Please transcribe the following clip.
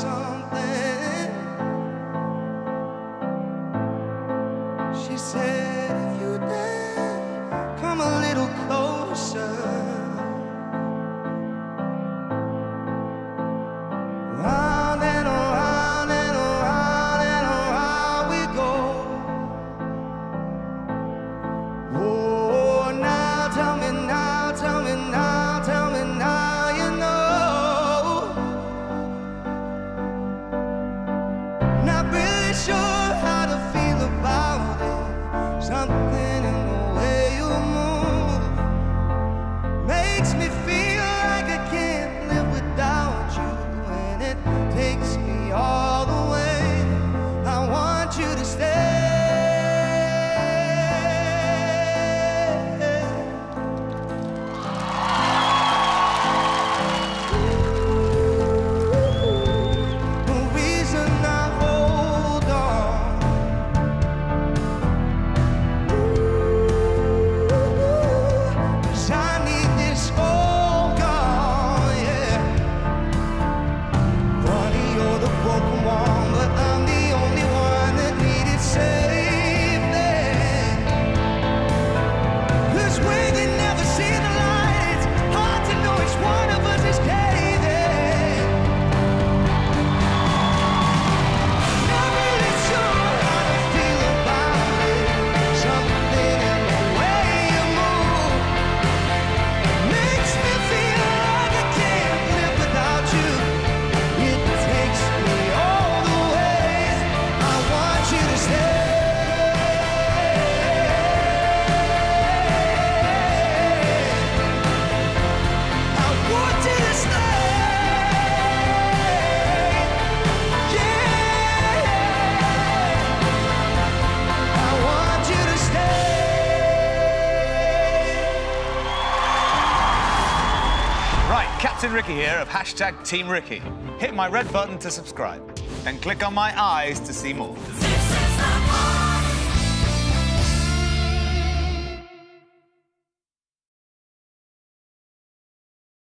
something. She said, if you dare, come a little closer. Round and around and around and around we go. Oh, now tell me now, tell me now, tell me now you know. Not really sure how to feel about it. Something in the way you move makes me feel like I can't live without you, and it takes me all the way. I want you to stay. The reason I hold on, 'cause I need this all gone, yeah. Funny, you're the broken one, but I'm the only one that needed saving. 'Cause when you never see the light, it's hard to know which one of us is caving. Not really sure how to feel about it. Something in the way you move makes me feel like I can't live without you. It takes me all the way. I want you to stay. I want you to stay. Yeah. I want you to stay. Right, Captain Ricky here of #Team Ricky. Hit my red button to subscribe and click on my eyes to see more.